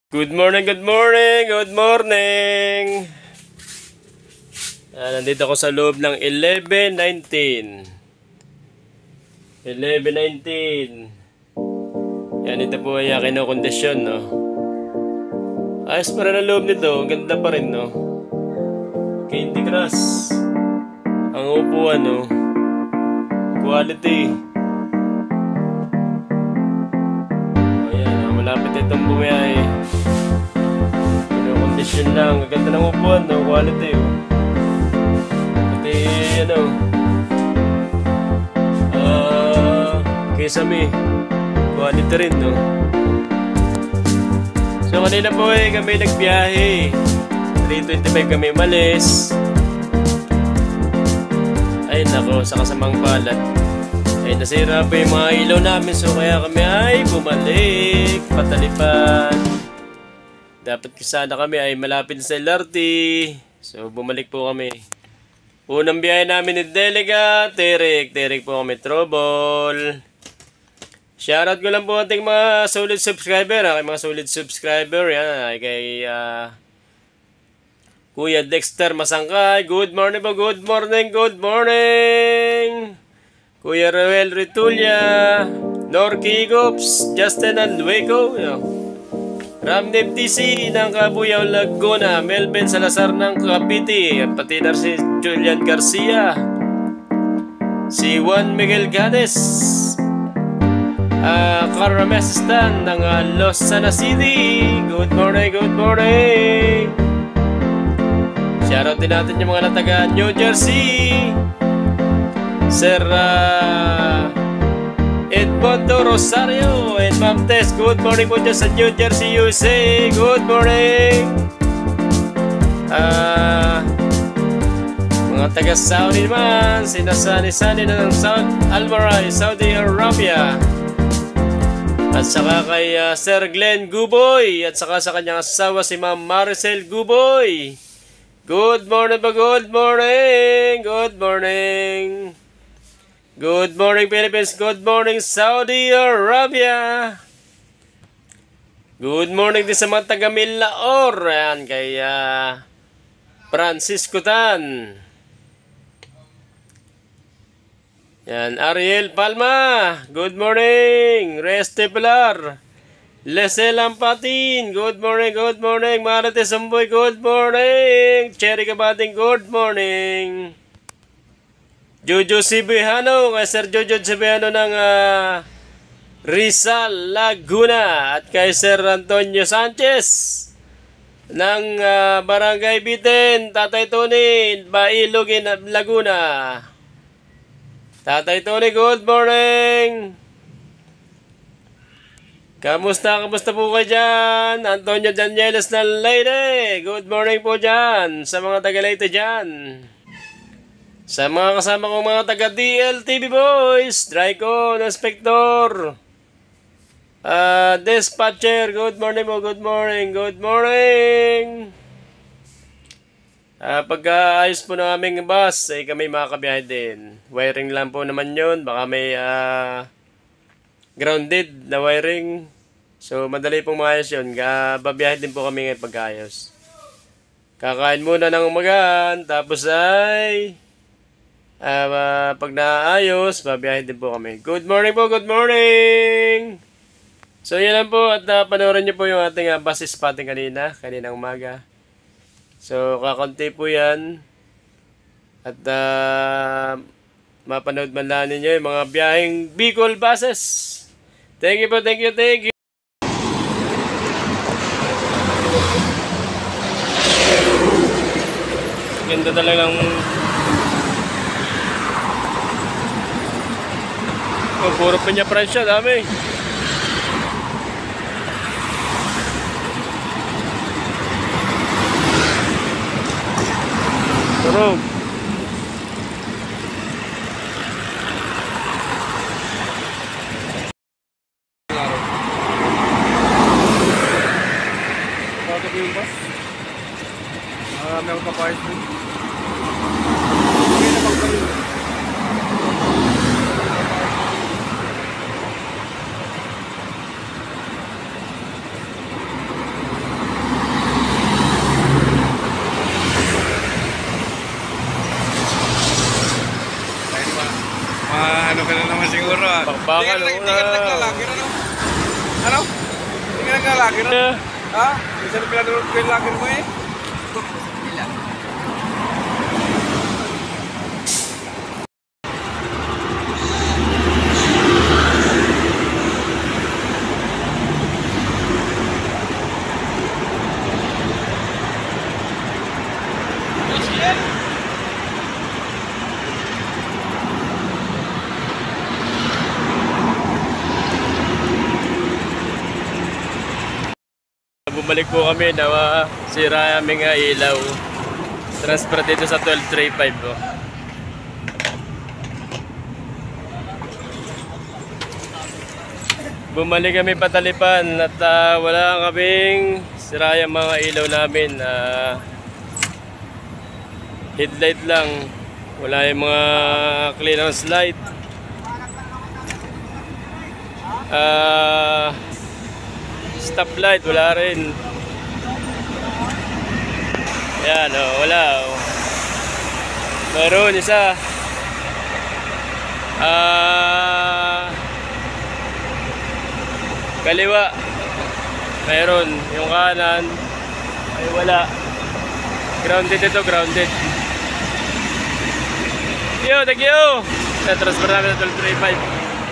Good morning, good morning, good morning. Nandito ako sa loob ng 1119. 1119. Yan, ito po ay kinokondisyon, no? Ayos pa rin ang loob nito. Ganda pa rin, no? Candy Crush. Ang upuan, no? Quality. Ayan, malapit itong bumiyay. Kinokondisyon lang. Ganda ng upuan, no? Quality, oh. Pati, ano, Kesame. Quality rin, no? So, kanina po kami nagbiyahe. 3:25 kami malis. Ay, nako, sa kasamang palad. Ay, nasira pa yung mga ilaw namin. So, kaya kami ay bumalik. Patalipan. Dapat sana kami ay malapit sa LRT. So, bumalik po kami. Unang biyahe namin ni Deliga, Terek po kami, Trouble. Shoutout ko lang po ating mga solid subscriber, aking mga solid subscriber, yan, kay Kuya Dexter Masangkay, good morning po, good morning, good morning. Kuya Roel Ritulia, Norky Gops, Justin Aldueco, Ramdem TC ng Cabuyao, Laguna, Melvin Salazar ng Cavite, at pati na si Julian Garcia, si Juan Miguel Gades, Karamestan ng Los Sana City, good morning, good morning. Shoutout din natin yung mga nataga New Jersey, Sir Edmondo Rosario and Ma'am Tess, good morning po dyan sa New Jersey, USA, good morning. Mga taga Saudi naman, sinasani-sani na ng South Almaray, Saudi Arabia. At saka kay Sir Glenn Guboy, at saka sa kanyang asawa si Ma'am Maricel Guboy. Good morning po, good morning, good morning. Good morning Philippines, good morning Saudi Arabia. Good morning din sa mga taga Milaor, yan kay Francisco Tan. Yan, Ariel Palma, good morning. Reste Pilar, Lesel Ampatin, good morning, good morning. Marate Samboy, good morning. Cherry Kabating, good morning. Jojo Sibihano, kay Sir Jojo Sibihano ng Rizal, Laguna. At kay Sir Antonio Sanchez ng Barangay Biten, Tatay Tony, Bailogin, Laguna. Tatay Tony, good morning. Kamusta po kayo dyan? Antonio Danieles ng Leyte, good morning po dyan sa mga taga Leyte dyan. Sa mga kasama kong mga taga DLTV Boys, Dryco, Inspector, Dispatcher, good morning po, good morning, good morning. Pagka-ayos po ng aming bus, ay kami makakabiyahe din. Wiring lang po naman yun, baka may grounded na wiring. So, madali pong maayos yun. Babiyahe din po kami ngayon pagka-ayos. Kakain muna ng umagaan, tapos ay pag naayos, babiyahe din po kami. Good morning po, good morning. So yan lang po, at panoorin nyo po yung ating bus spotting kaninang umaga. So kakunti po yan. At mapanood man lang ninyo yung mga biyaheng Bicol buses. Thank you po, thank you, thank you. Ganda talagang puro Peña-Francia, dami. Turog. Bakit yung bus? Marami akong kapahit mo. Hindi na pagkaroon. Bakbakan, Hindi ka na naglalaki, ano? Ano? Hindi ka naglalaki, ano? Ha? Isa na pinanood ko yung laki mo eh. Bumalik po kami na sira aming ilaw. Transfer dito sa 1235 po. Bumalik kami Patalipan at wala kaming sira yung mga ilaw namin. Headlight lang. Wala yung mga clearance light. Stoplight, wala rin. Yan, oh, wala. Oh. Meron isa. Kaliwa. Meron. Yung kanan ay wala. Grounded ito, grounded. Yo, thank you. Na-transfer namin sa 1235.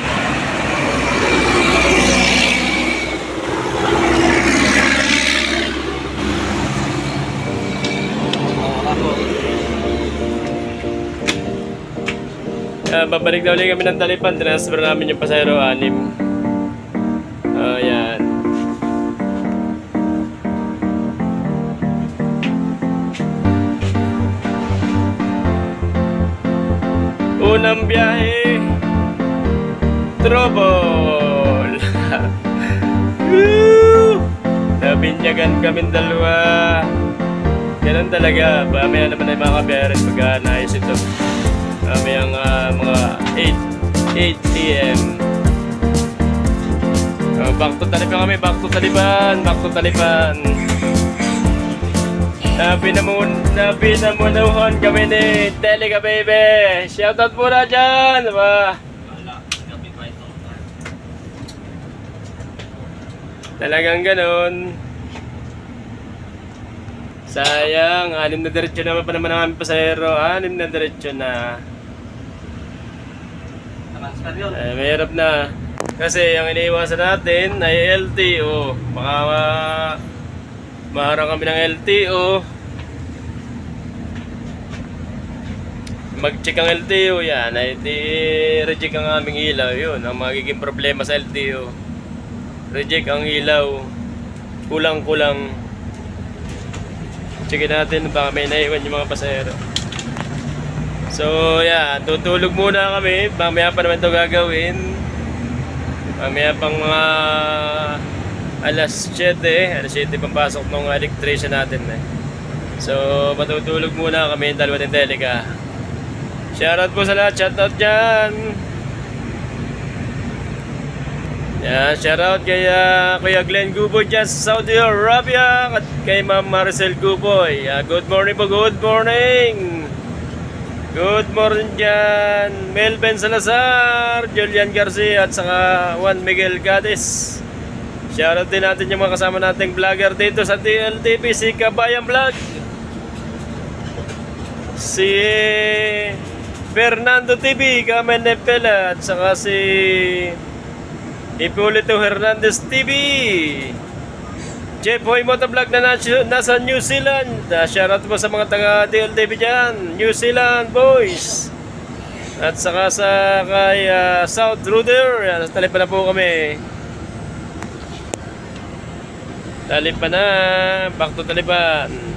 Babalik na ulit kami ng Talipan. Transfer namin yung pasahero 6. Ayan. Unang biyahe, trouble. Nabinyagan kaming dalawa. Ganun talaga. Mamaya naman ay makabiyari pagka naayos ito. Mamayang mga 8 p.m. Back to Talipan kami. Back to Talipan. Back to Talipan. Pinamunuhan kami ni Telika baby. Shoutout po na dyan. Diba? Talagang ganun. Sayang, 6 na diretsyo naman pa naman ang aming pasahero. 6 na diretsyo na. Mahirap na. Kasi ang iniiwasan natin ay LTO. Baka maharang kami ng LTO. Mag-check ang LTO yan. Ay di-reject ang aming ilaw. Yun ang magiging problema sa LTO. Reject ang ilaw. Kulang-kulang. Checkin natin baka may naiwan yung mga pasahero. So yeah, tutulog muna kami. Mamaya pa naman ito gagawin. Mamaya pang mga alas 7 pang pasok ng electrician natin So matutulog muna kami yung dalawa ng Telika. Shoutout po sa lahat. Shoutout dyan. Yan, shoutout kay Kuya Glenn Guboy dyan sa Saudi Arabia at kay Ma'am Maricel Guboy. Good morning po, good morning. Good morning dyan. Melvin Salazar, Julian Garcia at saka Juan Miguel Cadiz. Shoutout din natin yung mga kasama nating vlogger dito sa TLTV, si Kabayan Vlog, si Fernando TV, Kamen Nepela at saka si Ipolito Hernandez TV, Jeff Hoy Motovlog na nasa New Zealand. Shoutout po sa mga taga TLTV dyan, New Zealand boys. At saka sa kay South Ruder. Yan, Talipan na po kami. Talipan na. Back to Talipan.